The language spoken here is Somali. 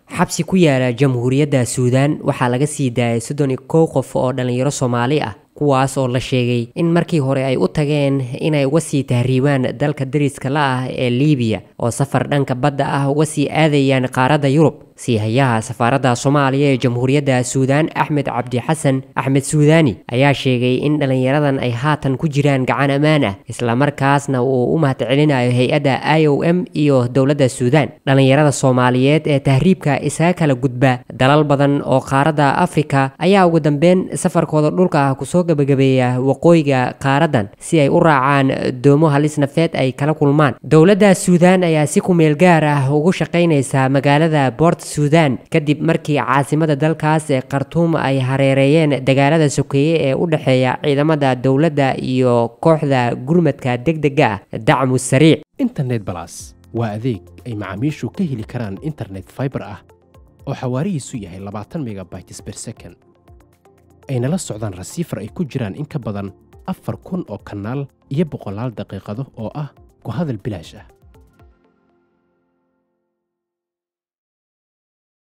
xabsi ku yaala jamhuuriyadda Suudaan waxaa laga sii daayay 31 qof oo dhalinyaro Soomaali ah kuwaas oo la sheegay in markii hore ay u tageen inay uga sii tahriibaan dalka dariska la ah ee Liibiya oo safar dhanka badda ah uga sii aadayaan qaaradda Yurub siihayaha safaaradda Soomaaliya ee jamhuuriyadda Suudaan Axmed Cabdi Xasan Axmed Suudaani ayaa sheegay in dhalinyaradan ay haatan ku jiraan gacan amaan ah isla markaasna uu u mahadcelinayo hay'adda IOM iyo dawladda Suudaan dhalinyarada Soomaaliyeed ee tahriibka isaga kala gudba dalal badan oo qaaradda Afrika ayaa ugu dambeyn safarkooda dhulka ah ku soo gabagabeeya waqooyiga qaaradan si ay u raacaan doomo halis nafeed ay kala kulmaan dawladda Suudaan ayaa si ku meel gaar ah ugu shaqeynaysa magaalada Port Suudaan kadib markii caasimada dalkaas ee Khartoum ay hareereeyeen dagaalada sokeeye ee u dhaxeeya ciidamada dawladda iyo kooxda gurmadka degdega ah dacmu sariic internet plus waa adeeg ay macaamiishu ka heli karaan internet fiber ah oo xawaarihiisu yahay 20 megabytes per second ayna la socdaan rasiifar ay ku jiraan in ka badan 4,000 oo kanaal iyo 100 daqiiqado oo ah ku hadal bilaash ah